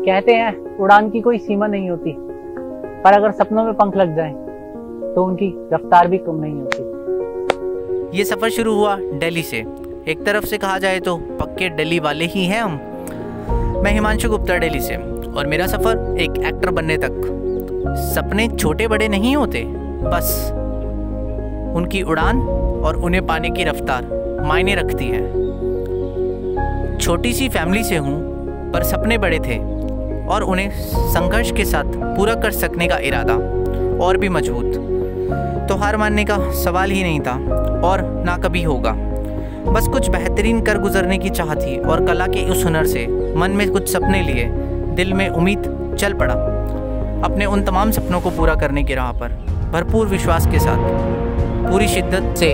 कहते हैं उड़ान की कोई सीमा नहीं होती, पर अगर सपनों में पंख लग जाएं तो उनकी रफ्तार भी कम नहीं होती। ये सफ़र शुरू हुआ दिल्ली से। एक तरफ से कहा जाए तो पक्के दिल्ली वाले ही हैं हम। मैं हिमांशु गुप्ता दिल्ली से, और मेरा सफ़र एक एक्टर बनने तक। सपने छोटे बड़े नहीं होते, बस उनकी उड़ान और उन्हें पाने की रफ्तार मायने रखती है। छोटी सी फैमिली से हूँ, पर सपने बड़े थे और उन्हें संघर्ष के साथ पूरा कर सकने का इरादा और भी मजबूत। तो हार मानने का सवाल ही नहीं था और ना कभी होगा। बस कुछ बेहतरीन कर गुजरने की चाह थी और कला के उस हुनर से मन में कुछ सपने लिए दिल में उम्मीद चल पड़ा। अपने उन तमाम सपनों को पूरा करने की राह पर भरपूर विश्वास के साथ, पूरी शिद्दत से।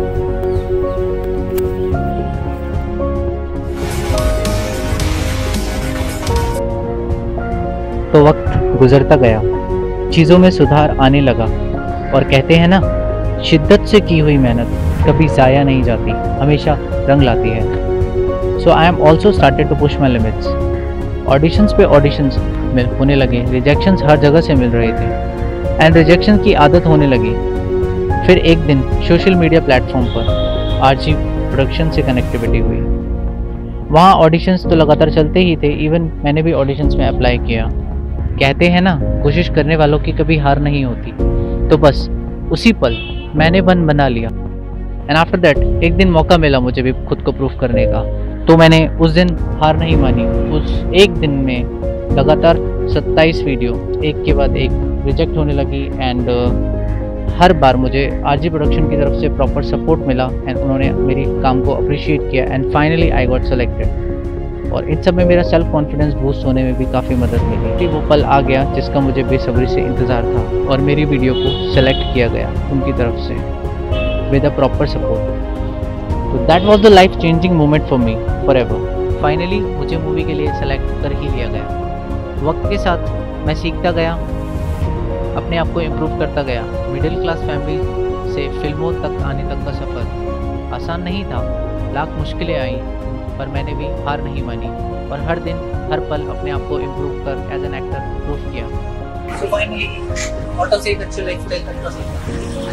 तो वक्त गुजरता गया, चीज़ों में सुधार आने लगा, और कहते हैं ना, शिद्दत से की हुई मेहनत कभी ज़ाया नहीं जाती, हमेशा रंग लाती है। So I am also started to push my limits. Auditions पे ऑडिशंस होने लगे, रिजेक्शंस हर जगह से मिल रहे थे एंड रिजेक्शन की आदत होने लगी। फिर एक दिन सोशल मीडिया प्लेटफॉर्म पर आरजी प्रोडक्शन से कनेक्टिविटी हुई। वहाँ ऑडिशंस तो लगातार चलते ही थे, इवन मैंने भी ऑडिशंस में अप्लाई किया। कहते हैं ना, कोशिश करने वालों की कभी हार नहीं होती। तो बस उसी पल मैंने मन बना लिया एंड आफ्टर दैट एक दिन मौका मिला मुझे भी खुद को प्रूफ करने का। तो मैंने उस दिन हार नहीं मानी। उस एक दिन में लगातार 27 वीडियो एक के बाद एक रिजेक्ट होने लगी एंड हर बार मुझे आरजी प्रोडक्शन की तरफ से प्रॉपर सपोर्ट मिला एंड उन्होंने मेरी काम को अप्रिशिएट किया and finally I got selected. और इन सब में मेरा सेल्फ कॉन्फिडेंस बूस्ट होने में भी काफ़ी मदद मिली। वो पल आ गया जिसका मुझे बेसब्री से इंतज़ार था और मेरी वीडियो को सेलेक्ट किया गया उनकी तरफ से विद अ प्रॉपर सपोर्ट। तो that was the life changing moment for me forever. Finally मुझे मूवी के लिए सेलेक्ट कर ही लिया गया। वक्त के साथ मैं सीखता गया, अपने आप को इम्प्रूव करता गया। मिडिल क्लास फैमिली से फिल्मों तक आने तक का सफ़र आसान नहीं था, लाख मुश्किलें आई, पर मैंने भी हार नहीं मानी और हर दिन हर पल अपने आप को इम्प्रूव कर एज एन एक्टर प्रूफ किया। So finally, what does एक अच्छी लाइफस्टाइल करना सीखा?